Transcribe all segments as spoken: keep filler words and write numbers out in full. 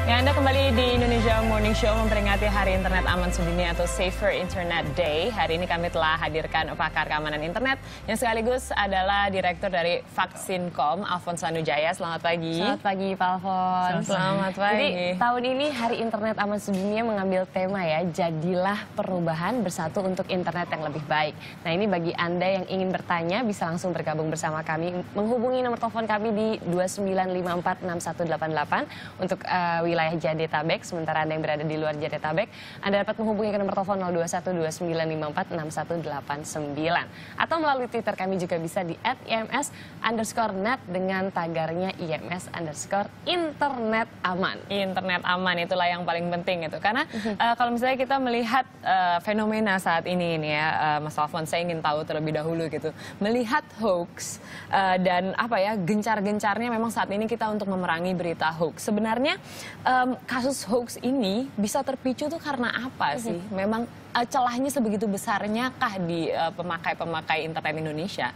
Ya, Anda kembali di Indonesia Morning Show memperingati Hari Internet Aman Sedunia atau Safer Internet Day. Hari ini kami telah hadirkan pakar keamanan internet yang sekaligus adalah Direktur dari Vaksin.com, Alphonse Tanujaya. Selamat pagi. Selamat pagi, Pak Alphonse. Selamat pagi. Jadi, tahun ini Hari Internet Aman Sedunia mengambil tema ya, jadilah perubahan bersatu untuk internet yang lebih baik. Nah, ini bagi Anda yang ingin bertanya, bisa langsung bergabung bersama kami. Menghubungi nomor telepon kami di dua sembilan lima empat enam satu delapan delapan untuk uh, wilayah Jadetabek. Sementara Anda yang berada di luar Jadetabek, Anda dapat menghubungi ke nomor telepon nol dua satu dua sembilan lima empat enam satu delapan sembilan. Atau melalui Twitter kami juga bisa di at I M S underscore net dengan tagarnya I M S underscore internet aman. Internet aman itulah yang paling penting itu. Karena uh, kalau misalnya kita melihat uh, fenomena saat ini ini ya, uh, Mas Alphonse, saya ingin tahu terlebih dahulu gitu. Melihat hoax uh, dan apa ya, gencar-gencarnya memang saat ini kita untuk memerangi berita hoax. Sebenarnya Um, kasus hoax ini bisa terpicu tuh karena apa sih? Memang uh, celahnya sebegitu besarnya kah di pemakai-pemakai uh, internet Indonesia?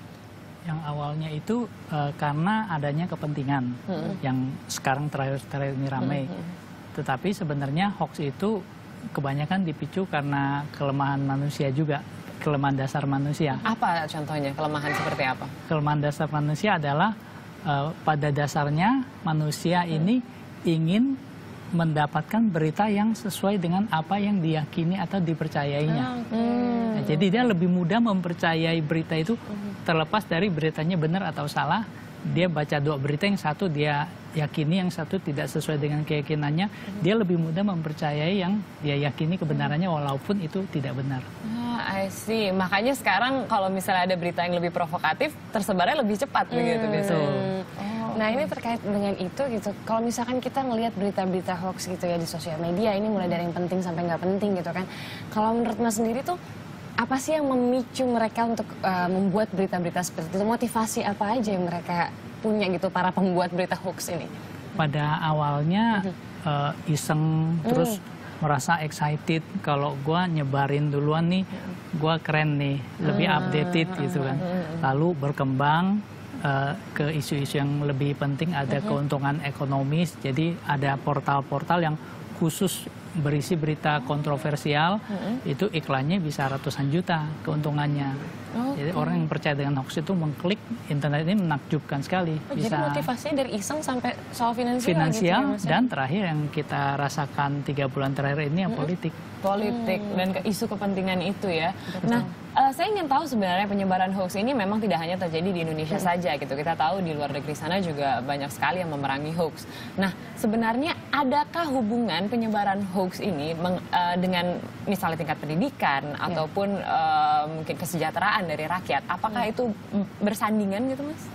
Yang awalnya itu uh, karena adanya kepentingan hmm. yang sekarang terakhir-terakhir ini ramai. Hmm. Tetapi sebenarnya hoax itu kebanyakan dipicu karena kelemahan manusia juga, kelemahan dasar manusia. Apa contohnya kelemahan seperti apa? Kelemahan dasar manusia adalah uh, pada dasarnya manusia hmm. ini ingin mendapatkan berita yang sesuai dengan apa yang diyakini atau dipercayainya. Hmm. Nah, jadi dia lebih mudah mempercayai berita itu terlepas dari beritanya benar atau salah. Dia baca dua berita, yang satu dia yakini, yang satu tidak sesuai dengan keyakinannya. Dia lebih mudah mempercayai yang dia yakini kebenarannya walaupun itu tidak benar. Ah, I see. Makanya sekarang kalau misalnya ada berita yang lebih provokatif, tersebarnya lebih cepat hmm. begitu biasanya. Oh. Nah, ini terkait dengan itu gitu. Kalau misalkan kita ngelihat berita-berita hoax gitu ya di sosial media, ini mulai dari yang penting sampai nggak penting gitu kan. Kalau menurut Mas sendiri tuh, apa sih yang memicu mereka untuk uh, membuat berita-berita seperti itu? Motivasi apa aja yang mereka punya gitu, para pembuat berita hoax ini? Pada awalnya uh, iseng, terus mm. merasa excited kalau gue nyebarin duluan nih, gue keren nih, lebih mm. updated gitu kan. Lalu berkembang Uh, ke isu-isu yang lebih penting, ada uh-huh. keuntungan ekonomis. Jadi ada portal-portal yang khusus berisi berita kontroversial, uh-huh. itu iklannya bisa ratusan juta keuntungannya. Okay. Jadi orang yang percaya dengan hoax itu mengklik, internet ini menakjubkan sekali. Oh, bisa jadi motivasinya dari iseng sampai soal finansial, finansial gitu ya, dan terakhir yang kita rasakan tiga bulan terakhir ini yang uh-huh. politik. Politik hmm. dan ke isu kepentingan itu ya. Betul. Nah, uh, saya ingin tahu sebenarnya penyebaran hoax ini memang tidak hanya terjadi di Indonesia hmm. saja gitu. Kita tahu di luar negeri sana juga banyak sekali yang memerangi hoax. Nah, sebenarnya adakah hubungan penyebaran hoax ini meng, uh, dengan misalnya tingkat pendidikan yeah. ataupun uh, mungkin kesejahteraan dari rakyat? Apakah hmm. itu bersandingan gitu, Mas?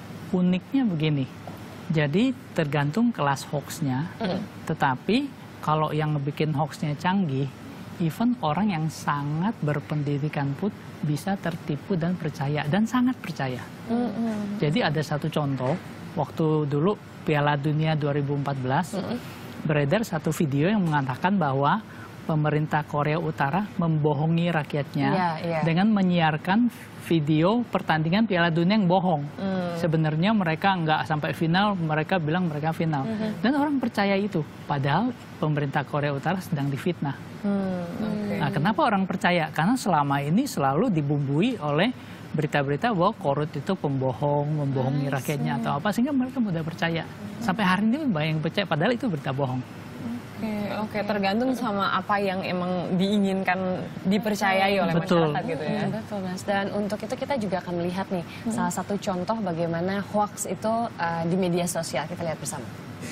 Uniknya begini. Jadi tergantung kelas hoaxnya, hmm. tetapi kalau yang ngebikin hoaxnya canggih, even orang yang sangat berpendidikan pun bisa tertipu dan percaya, dan sangat percaya. Mm-hmm. Jadi ada satu contoh, waktu dulu Piala Dunia dua ribu empat belas, mm-hmm. beredar satu video yang mengatakan bahwa pemerintah Korea Utara membohongi rakyatnya yeah, yeah. dengan menyiarkan video pertandingan Piala Dunia yang bohong. Mm. Sebenarnya mereka nggak sampai final, mereka bilang mereka final. Mm-hmm. Dan orang percaya itu, padahal pemerintah Korea Utara sedang difitnah. Mm. Okay. Nah, kenapa orang percaya? Karena selama ini selalu dibumbui oleh berita-berita bahwa Korut itu pembohong, membohongi rakyatnya atau apa, sehingga mereka mudah percaya. Sampai hari ini banyak yang percaya, padahal itu berita bohong. Oke, oke, tergantung sama apa yang emang diinginkan dipercayai oleh betul. masyarakat gitu ya. Hmm, betul, Mas. Dan untuk itu kita juga akan melihat nih hmm. salah satu contoh bagaimana hoax itu uh, di media sosial. Kita lihat bersama.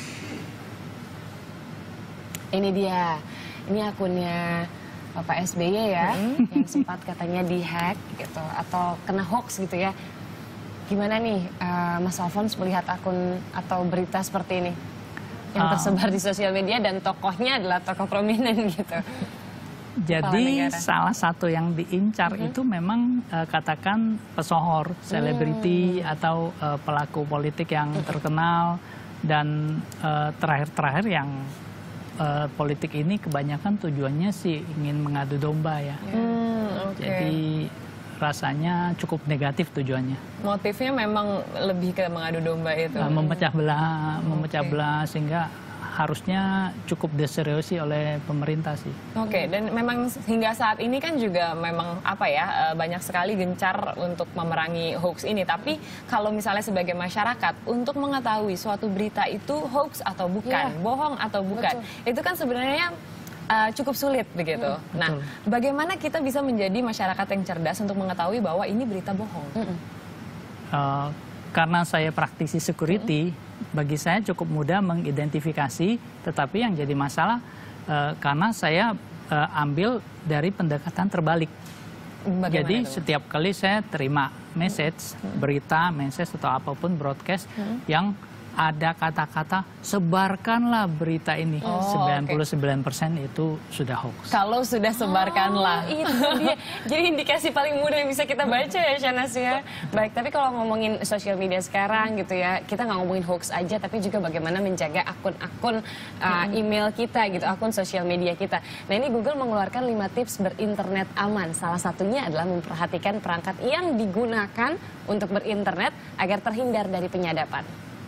Ini dia, ini akunnya Bapak S B Y ya, hmm. yang sempat katanya dihack gitu atau kena hoax gitu ya. Gimana nih uh, Mas Alphonse melihat akun atau berita seperti ini yang tersebar di sosial media dan tokohnya adalah tokoh prominent gitu? Jadi salah satu yang diincar mm-hmm. itu memang uh, katakan pesohor, selebriti mm. atau uh, pelaku politik yang mm. terkenal, dan uh, terakhir-terakhir yang uh, politik ini kebanyakan tujuannya sih ingin mengadu domba ya. Mm, okay. Jadi rasanya cukup negatif tujuannya. Motifnya memang lebih ke mengadu domba itu. Uh, memecah belah, memecah okay. belah sehingga harusnya cukup diseriusi oleh pemerintah sih. Oke, dan memang hingga saat ini kan juga memang apa ya, banyak sekali gencar untuk memerangi hoax ini. Tapi kalau misalnya sebagai masyarakat untuk mengetahui suatu berita itu hoax atau bukan, Iya. bohong atau bukan, Betul. itu kan sebenarnya uh, cukup sulit begitu. Hmm, Nah, betul. bagaimana kita bisa menjadi masyarakat yang cerdas untuk mengetahui bahwa ini berita bohong? Mm-mm. Uh, karena saya praktisi security, bagi saya cukup mudah mengidentifikasi, tetapi yang jadi masalah uh, karena saya uh, ambil dari pendekatan terbalik. Bagaimana Jadi itu? setiap kali saya terima message, berita, message atau apapun broadcast yang ada kata-kata sebarkanlah berita ini, Oh, sembilan puluh sembilan persen itu sudah hoax. Kalau sudah sebarkanlah. Oh, itu dia. Jadi indikasi paling mudah yang bisa kita baca ya, Shanas ya. Baik, tapi kalau ngomongin sosial media sekarang gitu ya, kita nggak ngomongin hoax aja, tapi juga bagaimana menjaga akun-akun uh, email kita gitu, akun sosial media kita. Nah, ini Google mengeluarkan lima tips berinternet aman. Salah satunya adalah memperhatikan perangkat yang digunakan untuk berinternet agar terhindar dari penyadapan.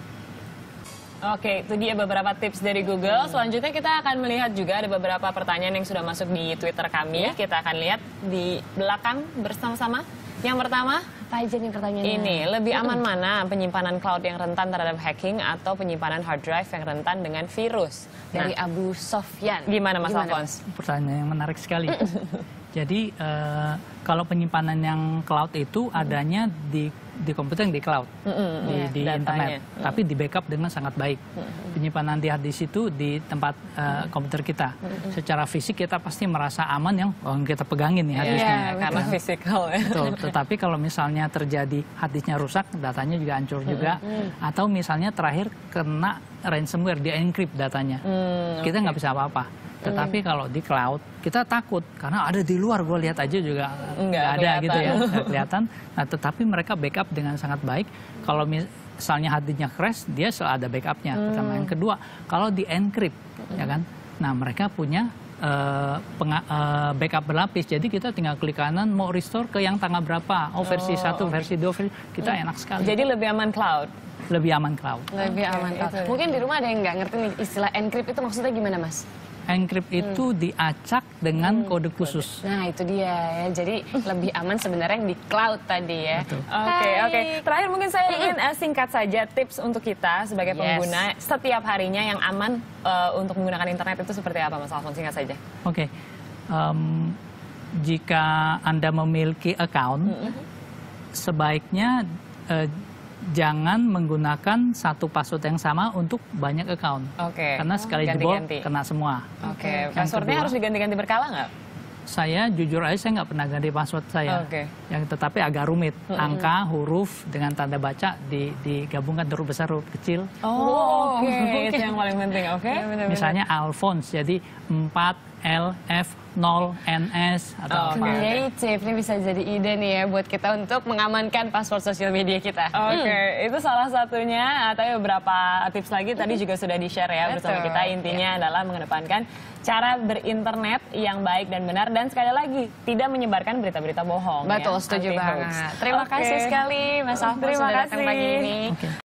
Oke, itu dia beberapa tips dari Google. Selanjutnya kita akan melihat juga ada beberapa pertanyaan yang sudah masuk di Twitter kami. Ya. Kita akan lihat di belakang bersama-sama. Yang pertama, Apa aja nih pertanyaannya? ini lebih aman mana penyimpanan cloud yang rentan terhadap hacking atau penyimpanan hard drive yang rentan dengan virus? Dari Nah, Abu Sofyan. gimana Mas Gimana, Alphonse? Pertanyaan yang menarik sekali. Jadi eh, kalau penyimpanan yang cloud itu adanya di di komputer yang di cloud, di, iya, di datanya. internet, tapi di backup dengan sangat baik. Penyimpanan di hard disk itu di tempat eh, komputer kita. Secara fisik kita pasti merasa aman yang oh, kita pegangin nih hard disknya. Iya, karena fisikal ya. Betul, tetapi kalau misalnya terjadi hard disknya rusak, datanya juga hancur juga. Atau misalnya terakhir kena ransomware, di encrypt datanya. Kita nggak bisa apa-apa. Tetapi kalau di cloud, kita takut. Karena ada di luar, gue lihat aja juga Nggak nggak ada kelihatan. gitu ya, nggak kelihatan. Nah, tetapi mereka backup dengan sangat baik. Kalau misalnya hard disknya crash, dia selalu ada backupnya. Pertama. Yang kedua, kalau di encrypt, ya kan? Nah, mereka punya Uh, penga- uh, backup berlapis, jadi kita tinggal klik kanan mau restore ke yang tanggal berapa, oh versi Oh, satu, okay. versi dua, versi kita enak sekali, Jadi lebih aman cloud. lebih aman cloud. Lebih Oke, aman. itu. Mungkin di rumah ada yang nggak ngerti nih istilah encrypt itu maksudnya gimana, Mas? Encrypt itu diacak dengan kode khusus. Nah, itu dia ya. Jadi lebih aman sebenarnya yang di cloud tadi ya. Betul. Oke, Hai. oke. Terakhir mungkin saya ingin eh, singkat saja tips untuk kita sebagai Yes. pengguna setiap harinya yang aman eh, untuk menggunakan internet itu seperti apa, Mas Alphonse? Singkat saja. Oke, Em, jika Anda memiliki account, sebaiknya eh, jangan menggunakan satu password yang sama untuk banyak account. Oke. Karena sekali jebol Ganti-ganti. kena semua. Oke, Yang passwordnya kedua, harus diganti-ganti berkala nggak? Saya jujur aja saya nggak pernah ganti password saya. Oke. Yang tetapi agak rumit. Angka, huruf dengan tanda baca di, digabungkan huruf besar, huruf kecil. Oh, oke. Itu yang paling penting, oke? Misalnya Alphonse, jadi empat L F nol N S atau Oh, apa. oke. Creative, ini bisa jadi ide nih ya buat kita untuk mengamankan password sosial media kita. Oke, itu salah satunya. Tapi beberapa tips lagi tadi juga sudah di-share ya bersama Betul. kita. Intinya adalah mengedepankan cara berinternet yang baik dan benar. Dan sekali lagi, tidak menyebarkan berita-berita bohong. Betul, ya, setuju anti-hoax. banget. Terima Oke. kasih sekali Mas Alphonse Terima sudah datang kasih. pagi ini. Oke.